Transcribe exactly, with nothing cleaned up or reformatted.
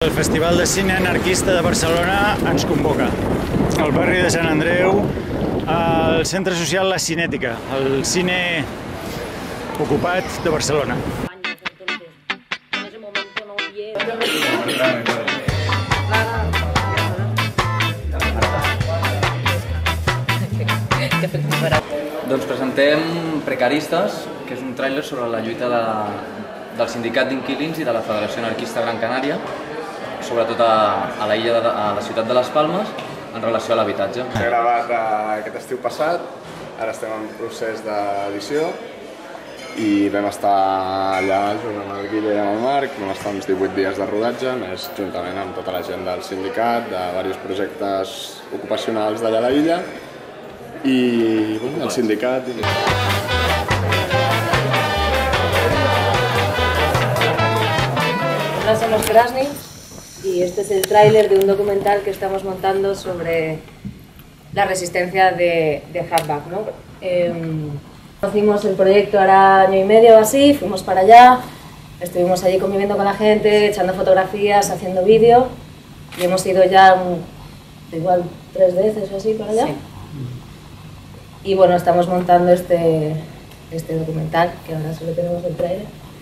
El Festival de Cine Anarquista de Barcelona ens convoca. Al barri de Sant Andreu, al Centre Social La Cinètica, el cine ocupat de Barcelona. Doncs presentem Precaristes, que és un tràiler sobre la lluita de, del Sindicat d'Inquilins i de la Federació Anarquista Gran Canària, sobretot a, a la illa de, a la ciutat de Les Palmes, en relació a l'habitatge. S'ha gravat aquest estiu passat, ara estem en procés d'edició i vam estar allà junt amb el Guille i amb el Marc, vam estar uns divuit dies de rodatge, més juntament amb tota la gent del sindicat, de diversos projectes ocupacionals d'allà a la illa y bueno, el sindicato. Hola, somos Krasny y este es el tráiler de un documental que estamos montando sobre la resistencia de, de Hardback, ¿no? Eh, conocimos el proyecto hará año y medio o así, fuimos para allá, estuvimos allí conviviendo con la gente, echando fotografías, haciendo vídeo y hemos ido ya un, igual tres veces o así para allá. Sí. Y bueno, estamos montando este, este documental, que ahora solo tenemos el trailer.